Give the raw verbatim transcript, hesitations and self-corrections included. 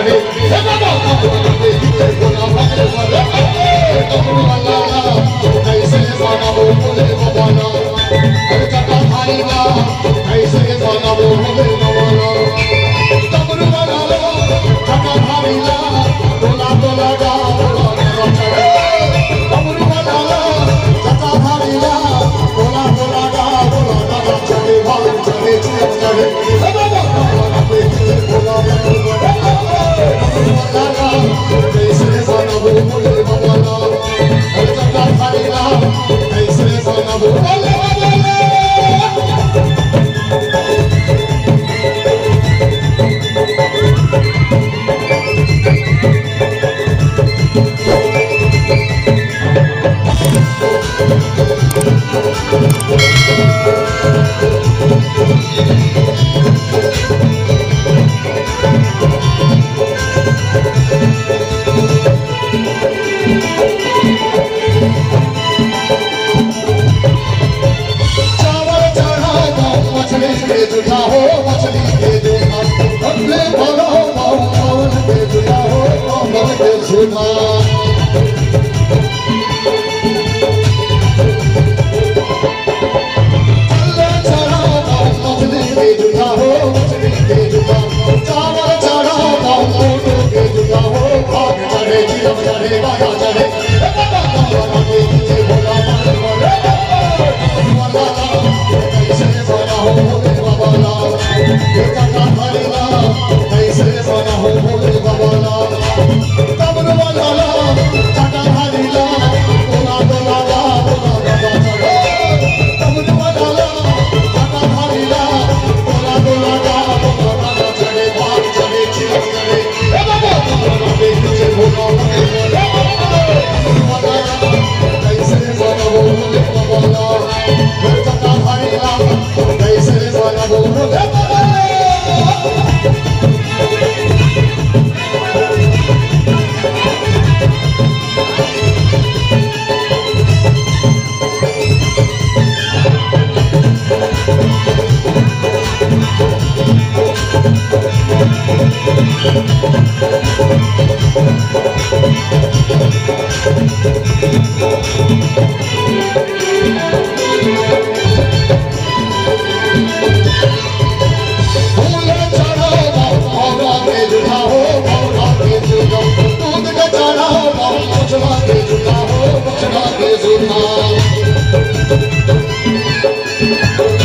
चढ़े बोला कैसे गाना हो बोले बाबाना चटा भाईला कैसे गाना हो बोले बाबाना डमरू वाला चटा भाईला बोला बोला गा बोला चढ़े डमरू वाला चटा भाईला बोला बोला गा बोला चढ़े भाई चढ़े चढ़े बोला कैसे गाना हो बोले बाबाना चटा भाईला कैसे गाना हो बोले Thank you.